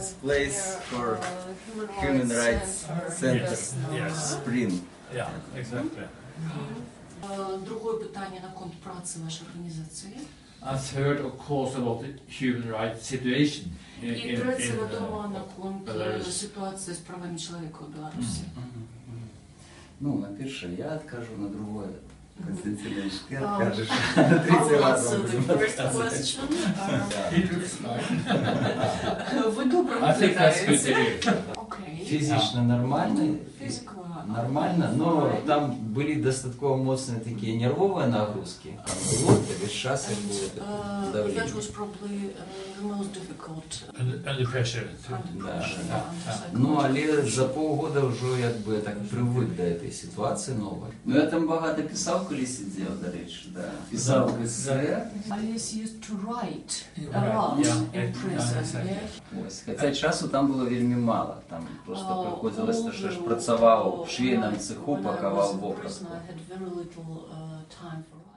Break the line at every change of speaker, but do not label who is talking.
this place for human rights center.
Yes.
Spring.
Yeah, exactly.
Другое питання на конт праці вашої організації.
A third, of course, about the human rights situation
І третє
in
відомо на конт
Belarus.
ситуації з правами чоловіка у Білорусі.
Ну, на первое я откажу, на другое Константин Ильич, ты
Um,
откажешь. На третий раз
So
он
the
будет
first
отказывать.
question. Ви добре
I think that's good to
виглядаєте.
hear.
Окей.
Физично нормально,
Фізико.
нормально, но там были достаточно мощные такие нервовые нагрузки. Вот, весь час их было такое
That
давление.
was probably the most difficult
Under pressure.
Да,
да.
Ну, але за полгода вже якби так привик до цієї ситуації нової. Ну, я там багато писав, коли сидів, до речі, да. Писав есе.
Alice used to write a
Right,
lot
yeah,
in
yeah,
prison.
exactly.
Yeah?
Ось, хоча часу там було вельми мало. Там просто приходилось, що ж працював в швейному цеху, пакував в
When I was in
вопратку.
prison, I had very little time for